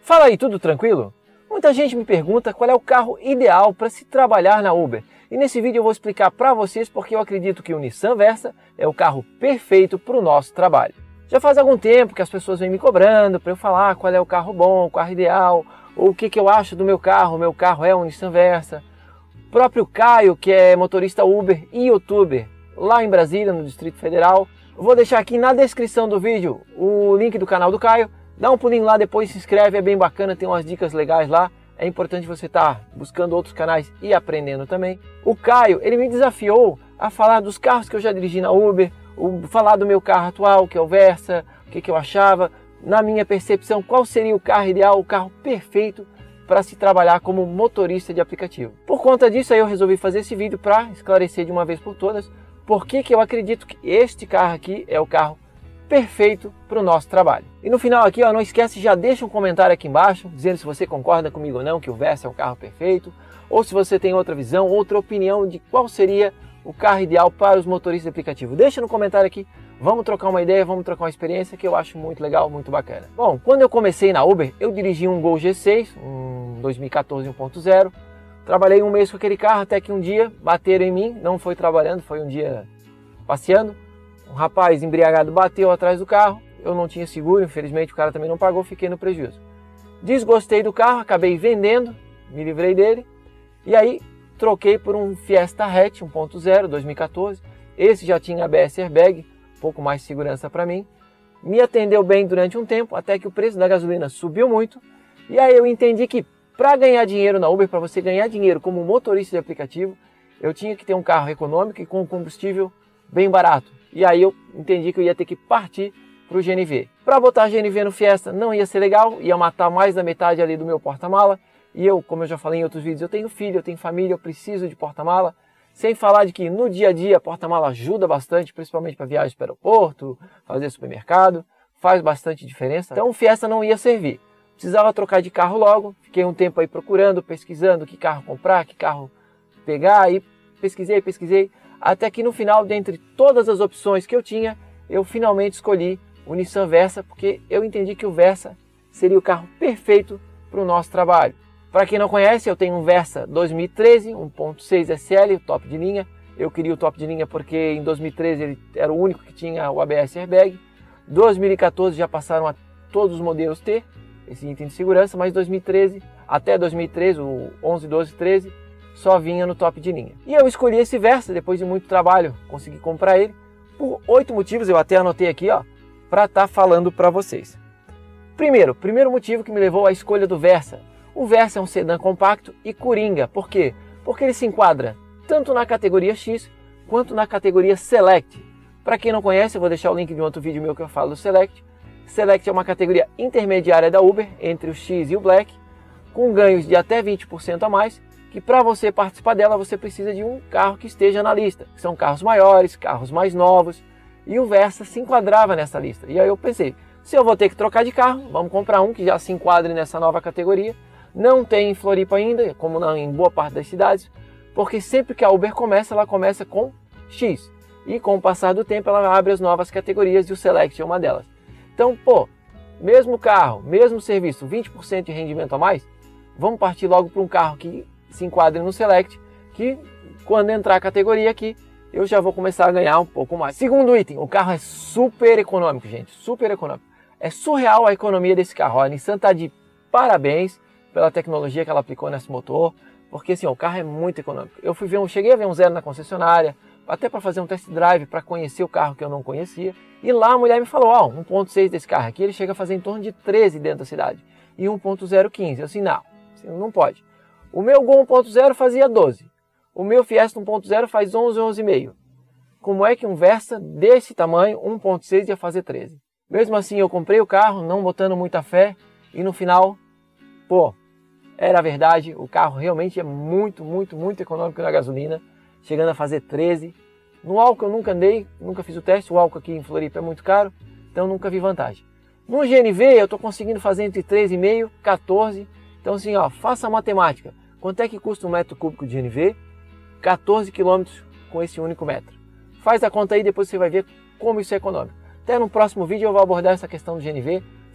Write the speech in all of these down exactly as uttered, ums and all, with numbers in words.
Fala aí, tudo tranquilo? Muita gente me pergunta qual é o carro ideal para se trabalhar na Uber. E nesse vídeo eu vou explicar para vocês porque eu acredito que o Nissan Versa é o carro perfeito para o nosso trabalho. Já faz algum tempo que as pessoas vêm me cobrando para eu falar qual é o carro bom, o carro ideal, ou o que, que eu acho do meu carro. O meu carro é um Nissan Versa. O próprio Caio, que é motorista Uber e youtuber lá em Brasília, no Distrito Federal. Eu vou deixar aqui na descrição do vídeo o link do canal do Caio. Dá um pulinho lá, depois se inscreve, é bem bacana, tem umas dicas legais lá. É importante você estar buscando outros canais e aprendendo também. O Caio, ele me desafiou a falar dos carros que eu já dirigi na Uber, o, falar do meu carro atual, que é o Versa, o que, que eu achava, na minha percepção, qual seria o carro ideal, o carro perfeito para se trabalhar como motorista de aplicativo. Por conta disso, aí eu resolvi fazer esse vídeo para esclarecer de uma vez por todas por que que eu acredito que este carro aqui é o carro perfeito para o nosso trabalho. E no final aqui, ó, não esquece, já deixa um comentário aqui embaixo, dizendo se você concorda comigo ou não, que o Versa é um carro perfeito, ou se você tem outra visão, outra opinião de qual seria o carro ideal para os motoristas de aplicativo. Deixa no comentário aqui, vamos trocar uma ideia, vamos trocar uma experiência que eu acho muito legal, muito bacana. Bom, quando eu comecei na Uber, eu dirigi um Gol G seis, um dois mil e quatorze um ponto zero, trabalhei um mês com aquele carro até que um dia bateram em mim, não foi trabalhando, foi um dia passeando. Um rapaz embriagado bateu atrás do carro, eu não tinha seguro, infelizmente o cara também não pagou, fiquei no prejuízo. Desgostei do carro, acabei vendendo, me livrei dele, e aí troquei por um Fiesta Hatch um ponto zero, dois mil e quatorze, esse já tinha A B S airbag, um pouco mais de segurança para mim, me atendeu bem durante um tempo, até que o preço da gasolina subiu muito, e aí eu entendi que para ganhar dinheiro na Uber, para você ganhar dinheiro como motorista de aplicativo, eu tinha que ter um carro econômico e com combustível bem barato. E aí eu entendi que eu ia ter que partir para o G N V. Para botar G N V no Fiesta não ia ser legal, ia matar mais da metade ali do meu porta-mala. E eu, como eu já falei em outros vídeos, eu tenho filho, eu tenho família, eu preciso de porta-mala. Sem falar de que no dia a dia a porta-mala ajuda bastante, principalmente para viagens para o aeroporto, fazer supermercado, faz bastante diferença. Então o Fiesta não ia servir. Precisava trocar de carro logo, fiquei um tempo aí procurando, pesquisando que carro comprar, que carro pegar, aí pesquisei, pesquisei. Até que no final, dentre todas as opções que eu tinha, eu finalmente escolhi o Nissan Versa, porque eu entendi que o Versa seria o carro perfeito para o nosso trabalho. Para quem não conhece, eu tenho um Versa dois mil e treze, um ponto seis S L, top de linha. Eu queria o top de linha porque em dois mil e treze ele era o único que tinha o A B S airbag. dois mil e quatorze já passaram a todos os modelos ter esse item de segurança, mas dois mil e treze, até dois mil e treze, o onze, doze, treze, só vinha no top de linha. E eu escolhi esse Versa, depois de muito trabalho, consegui comprar ele, por oito motivos, eu até anotei aqui, ó, para estar tá falando para vocês. Primeiro, primeiro motivo que me levou à escolha do Versa. O Versa é um sedã compacto e coringa. Por quê? Porque ele se enquadra tanto na categoria X, quanto na categoria Select. Para quem não conhece, eu vou deixar o link de um outro vídeo meu que eu falo do Select. Select é uma categoria intermediária da Uber, entre o X e o Black, com ganhos de até vinte por cento a mais, que para você participar dela você precisa de um carro que esteja na lista. São carros maiores, carros mais novos, e o Versa se enquadrava nessa lista. E aí eu pensei, se eu vou ter que trocar de carro, vamos comprar um que já se enquadre nessa nova categoria. Não tem em Floripa ainda, como não em boa parte das cidades, porque sempre que a Uber começa, ela começa com X. E com o passar do tempo ela abre as novas categorias e o Select é uma delas. Então, pô, mesmo carro, mesmo serviço, vinte por cento de rendimento a mais, vamos partir logo para um carro que se enquadre no Select, que quando entrar a categoria aqui, eu já vou começar a ganhar um pouco mais. Segundo item, o carro é super econômico, gente, super econômico. É surreal a economia desse carro. A Nissan tá de parabéns pela tecnologia que ela aplicou nesse motor, porque assim, ó, o carro é muito econômico. Eu fui ver um, cheguei a ver um zero na concessionária, até para fazer um test drive, para conhecer o carro que eu não conhecia, e lá a mulher me falou, ó, um ponto seis desse carro aqui, ele chega a fazer em torno de treze dentro da cidade, e um ponto zero quinze. Eu assim, não, assim, não pode. O meu Gol um ponto zero fazia doze. O meu Fiesta um ponto zero faz onze, onze vírgula cinco. Como é que um Versa desse tamanho, um ponto seis, ia fazer treze? Mesmo assim, eu comprei o carro, não botando muita fé, e no final, pô, era verdade, o carro realmente é muito, muito, muito econômico na gasolina, chegando a fazer treze. No álcool eu nunca andei, nunca fiz o teste, o álcool aqui em Floripa é muito caro, então nunca vi vantagem. No G N V eu estou conseguindo fazer entre treze vírgula cinco e quatorze. Então assim, ó, faça a matemática. Quanto é que custa um metro cúbico de G N V? quatorze quilômetros com esse único metro. Faz a conta aí, depois você vai ver como isso é econômico. Até no próximo vídeo eu vou abordar essa questão do G N V,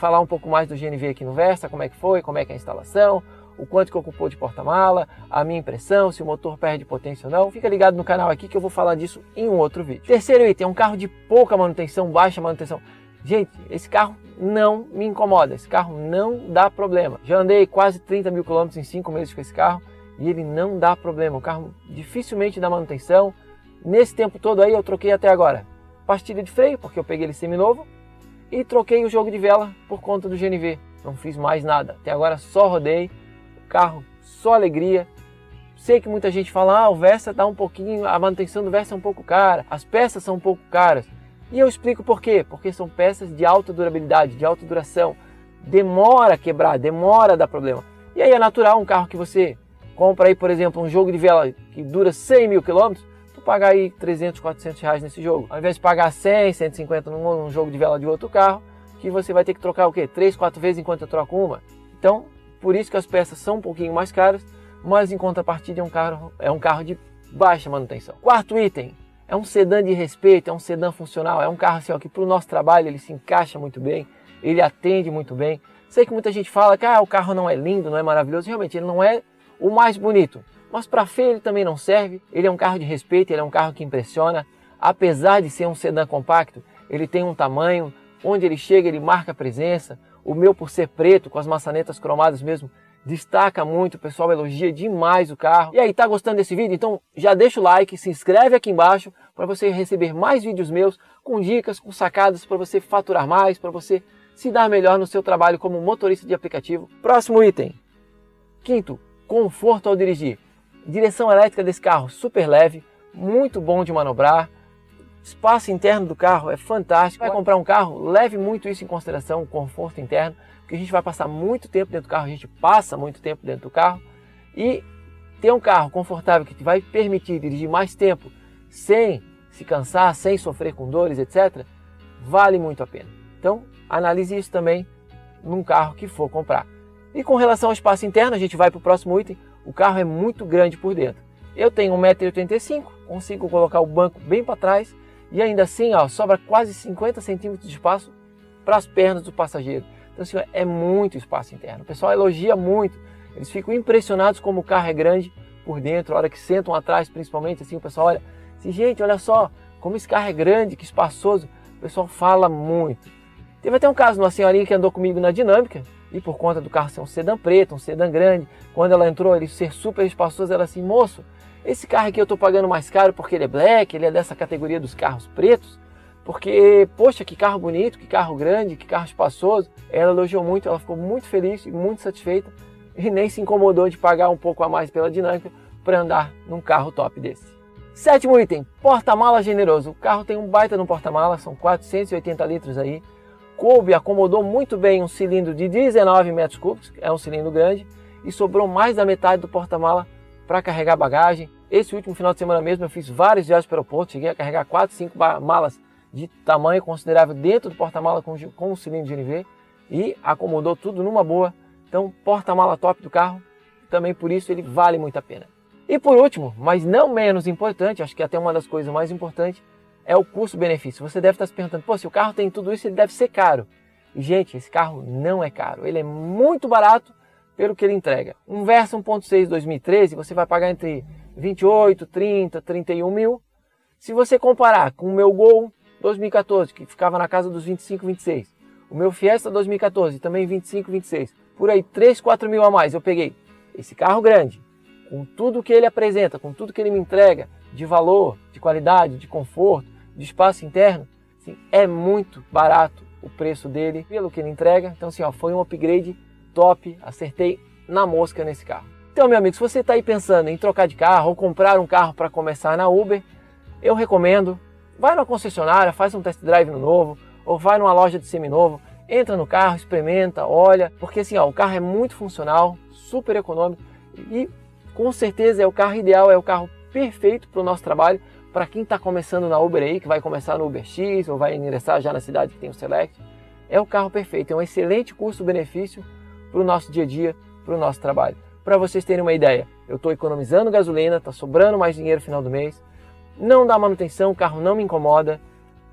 falar um pouco mais do G N V aqui no Versa, como é que foi, como é que é a instalação, o quanto que ocupou de porta-mala, a minha impressão, se o motor perde potência ou não. Fica ligado no canal aqui que eu vou falar disso em um outro vídeo. Terceiro item, é um carro de pouca manutenção, baixa manutenção. Gente, esse carro não me incomoda, esse carro não dá problema. Já andei quase trinta mil quilômetros em cinco meses com esse carro e ele não dá problema. O carro dificilmente dá manutenção. Nesse tempo todo aí eu troquei até agora pastilha de freio, porque eu peguei ele seminovo, e troquei o jogo de vela por conta do G N V. Não fiz mais nada. Até agora só rodei. O carro só alegria. Sei que muita gente fala, ah, o Versa tá um pouquinho, a manutenção do Versa é um pouco cara, as peças são um pouco caras. E eu explico por quê. Porque são peças de alta durabilidade, de alta duração. Demora a quebrar, demora a dar problema. E aí é natural um carro que você compra aí, por exemplo, um jogo de vela que dura cem mil quilômetros, tu pagar aí trezentos, quatrocentos reais nesse jogo. Ao invés de pagar cem, cento e cinquenta num, num jogo de vela de outro carro, que você vai ter que trocar o quê? três, quatro vezes enquanto eu troco uma. Então, por isso que as peças são um pouquinho mais caras, mas em contrapartida é um carro, é um carro de baixa manutenção. Quarto item, é um sedã de respeito, é um sedã funcional, é um carro assim, ó, que para o nosso trabalho ele se encaixa muito bem, ele atende muito bem. Sei que muita gente fala que ah, o carro não é lindo, não é maravilhoso, realmente ele não é o mais bonito, mas para feio ele também não serve. Ele é um carro de respeito, ele é um carro que impressiona, apesar de ser um sedã compacto, ele tem um tamanho, onde ele chega ele marca presença. O meu, por ser preto, com as maçanetas cromadas mesmo, destaca muito, o pessoal elogia demais o carro. E aí, tá gostando desse vídeo? Então já deixa o like, se inscreve aqui embaixo para você receber mais vídeos meus com dicas, com sacadas para você faturar mais, para você se dar melhor no seu trabalho como motorista de aplicativo. Próximo item. Quinto, conforto ao dirigir. Direção elétrica desse carro super leve, muito bom de manobrar. Espaço interno do carro é fantástico. Vai comprar um carro, leve muito isso em consideração, o conforto interno, porque a gente vai passar muito tempo dentro do carro, a gente passa muito tempo dentro do carro, e ter um carro confortável que te vai permitir dirigir mais tempo sem se cansar, sem sofrer com dores, etcétera, vale muito a pena. Então, analise isso também num carro que for comprar. E com relação ao espaço interno, a gente vai para o próximo item. O carro é muito grande por dentro. Eu tenho um metro e oitenta e cinco, consigo colocar o banco bem para trás, e ainda assim, ó, sobra quase cinquenta centímetros de espaço para as pernas do passageiro. Então, assim, é muito espaço interno. O pessoal elogia muito. Eles ficam impressionados como o carro é grande por dentro. A hora que sentam atrás, principalmente, assim, o pessoal olha assim, gente, olha só como esse carro é grande, que espaçoso. O pessoal fala muito. Teve até um caso de uma senhorinha que andou comigo na dinâmica, e por conta do carro ser um sedã preto, um sedã grande, quando ela entrou, ele ser super espaçoso, ela assim, moço, esse carro aqui eu estou pagando mais caro porque ele é black, ele é dessa categoria dos carros pretos, porque, poxa, que carro bonito, que carro grande, que carro espaçoso. Ela elogiou muito, ela ficou muito feliz e muito satisfeita e nem se incomodou de pagar um pouco a mais pela dinâmica para andar num carro top desse. Sétimo item, porta-mala generoso. O carro tem um baita no porta-mala, são quatrocentos e oitenta litros aí. Coube, acomodou muito bem um cilindro de dezenove metros cúbicos, é um cilindro grande, e sobrou mais da metade do porta-mala para carregar bagagem. Esse último final de semana mesmo eu fiz vários viagens para o aeroporto, cheguei a carregar quatro, cinco malas de tamanho considerável dentro do porta-mala com, com o cilindro de G N V e acomodou tudo numa boa. Então, porta-mala top do carro, também por isso ele vale muito a pena. E por último, mas não menos importante, acho que até uma das coisas mais importantes, é o custo-benefício. Você deve estar se perguntando, pô, se o carro tem tudo isso, ele deve ser caro. E, gente, esse carro não é caro. Ele é muito barato pelo que ele entrega. Um Versa um ponto seis dois mil e treze, você vai pagar entre vinte e oito, trinta, trinta e um mil. Se você comparar com o meu Gol dois mil e quatorze, que ficava na casa dos vinte e cinco, vinte e seis, o meu Fiesta dois mil e quatorze, também vinte e cinco, vinte e seis, por aí três, quatro mil a mais, eu peguei esse carro grande, com tudo que ele apresenta, com tudo que ele me entrega, de valor, de qualidade, de conforto, de espaço interno, assim, é muito barato o preço dele pelo que ele entrega. Então, assim, ó, foi um upgrade top, acertei na mosca nesse carro. Então, meu amigo, se você está aí pensando em trocar de carro ou comprar um carro para começar na Uber, eu recomendo, vai na concessionária, faz um test drive no novo, ou vai numa loja de seminovo, entra no carro, experimenta, olha, porque assim, ó, o carro é muito funcional, super econômico e com certeza é o carro ideal, é o carro perfeito para o nosso trabalho. Para quem está começando na Uber aí, que vai começar no Uber X ou vai ingressar já na cidade que tem o Select, é o carro perfeito, é um excelente custo-benefício para o nosso dia a dia, para o nosso trabalho. Para vocês terem uma ideia, eu estou economizando gasolina, está sobrando mais dinheiro no final do mês, não dá manutenção, o carro não me incomoda,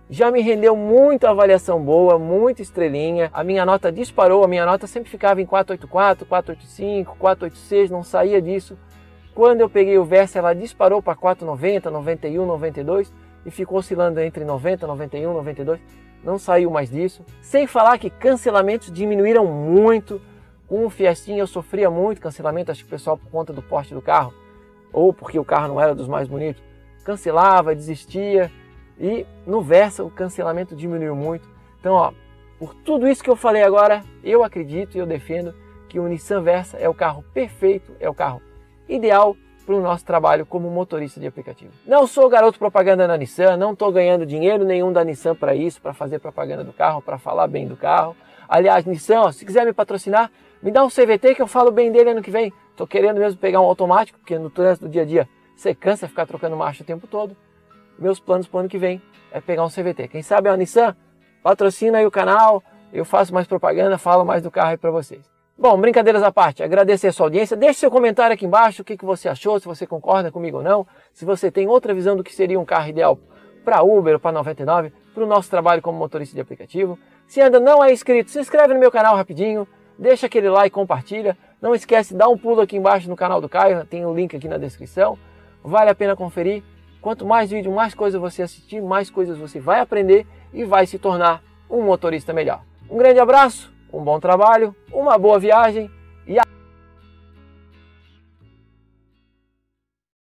já me rendeu muita avaliação boa, muita estrelinha, a minha nota disparou, a minha nota sempre ficava em quatro oito quatro, quatro oito cinco, quatro oito seis, não saía disso. Quando eu peguei o Versa, ela disparou para quatro noventa, noventa e um, noventa e dois e ficou oscilando entre noventa, noventa e um, noventa e dois, não saiu mais disso. Sem falar que cancelamentos diminuíram muito. Com o Fiestinha eu sofria muito cancelamento, acho que o pessoal por conta do porte do carro, ou porque o carro não era dos mais bonitos, cancelava, desistia. E no Versa o cancelamento diminuiu muito. Então, ó, por tudo isso que eu falei agora, eu acredito e eu defendo que o Nissan Versa é o carro perfeito, é o carro ideal para o nosso trabalho como motorista de aplicativo. Não sou garoto propaganda da Nissan, não estou ganhando dinheiro nenhum da Nissan para isso, para fazer propaganda do carro, para falar bem do carro. Aliás, Nissan, ó, se quiser me patrocinar, me dá um C V T que eu falo bem dele ano que vem. Estou querendo mesmo pegar um automático, porque no trânsito do dia a dia você cansa de ficar trocando marcha o tempo todo. Meus planos para o ano que vem é pegar um C V T. Quem sabe a Nissan patrocina aí o canal, eu faço mais propaganda, falo mais do carro aí para vocês. Bom, brincadeiras à parte, agradecer a sua audiência. Deixe seu comentário aqui embaixo, o que, que você achou, se você concorda comigo ou não. Se você tem outra visão do que seria um carro ideal para Uber ou para noventa e nove, para o nosso trabalho como motorista de aplicativo. Se ainda não é inscrito, se inscreve no meu canal rapidinho, deixa aquele like, compartilha. Não esquece, dá um pulo aqui embaixo no canal do Caio, tem o link aqui na descrição. Vale a pena conferir. Quanto mais vídeo, mais coisas você assistir, mais coisas você vai aprender e vai se tornar um motorista melhor. Um grande abraço, um bom trabalho, uma boa viagem